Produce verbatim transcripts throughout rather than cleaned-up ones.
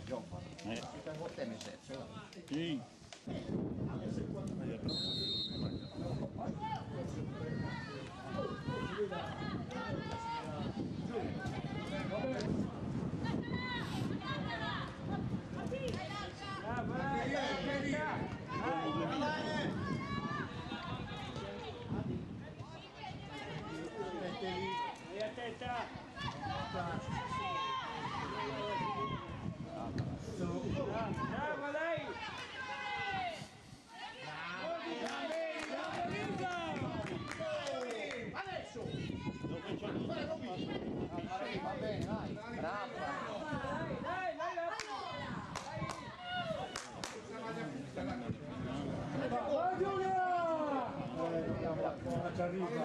Eh. Sì. Brava lei! Adesso! Va bene, vai! Brava! Dai, dai, dai! Vai Giulia! Ci arriva!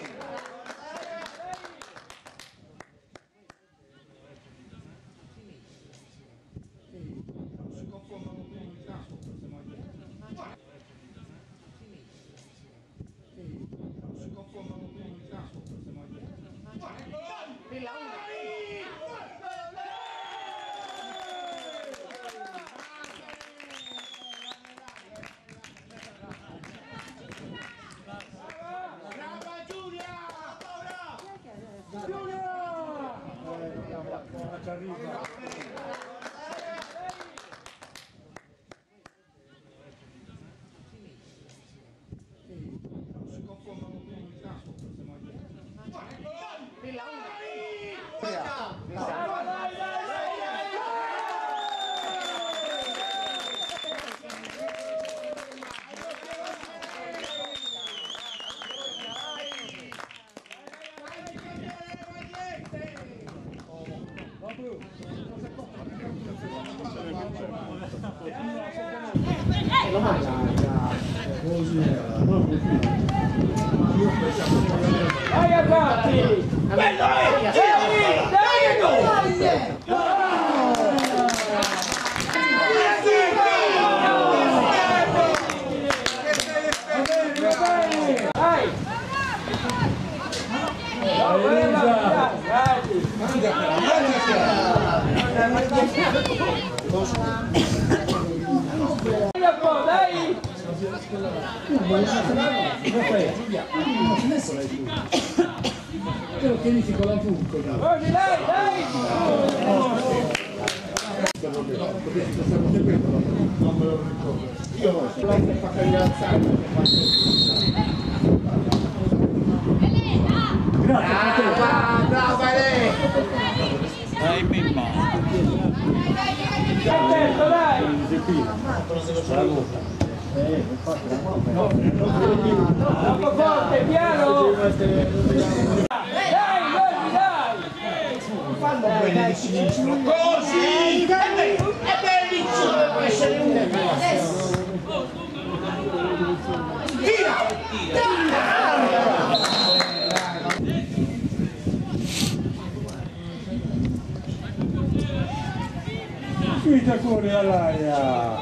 Ci arriva! Vai avanti! Bello è! Dai! Te lo tieni con la punta. Dai, dai, dai! Non me lo ricordo. Io non so. L'ho fatto rialzare. Grazie. Brava lei! Dai, Mimma! Certo, dai! Troppo forte, piano! Dai, dai, dai! Fanno bene di sinistro. Così! È bellissimo per essere un adesso! Tira! Uscita fuori dall'aria!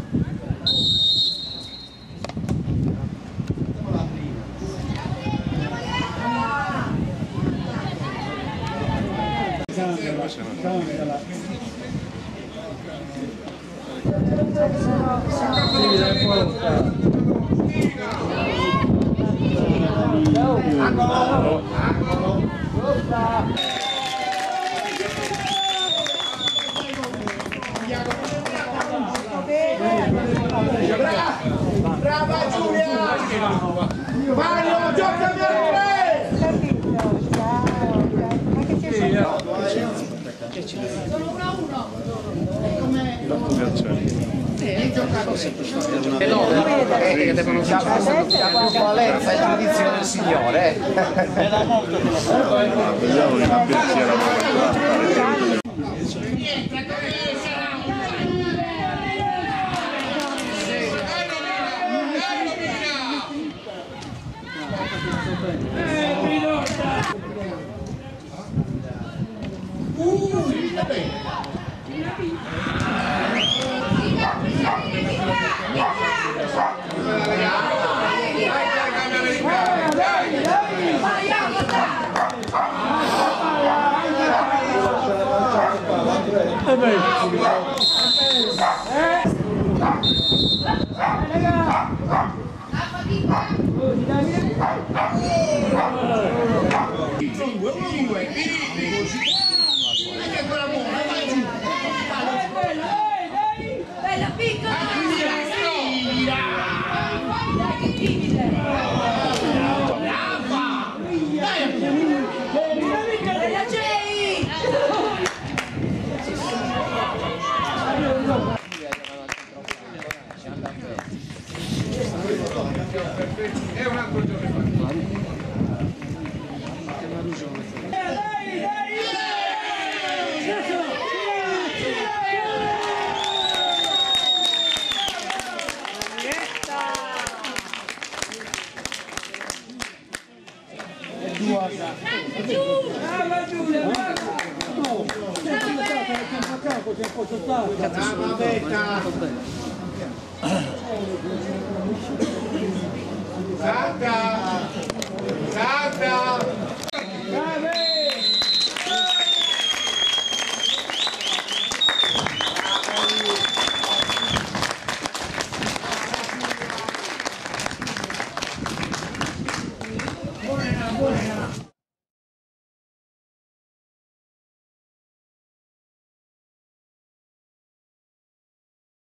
Cambiala. Sì, è forte. Angolo! Angolo! Brava Giulia! Mario, gioca a tre! Sono uno a uno. Hai giocato sempre. E loro che devono giocare la valenza e la tradizione del Signore. Era molto che lo so. Vediamo che la pensiera Dai, Bella piccola! Dai che timide! Brava! Bella Jay! È un altro giorno. Santa! Santa!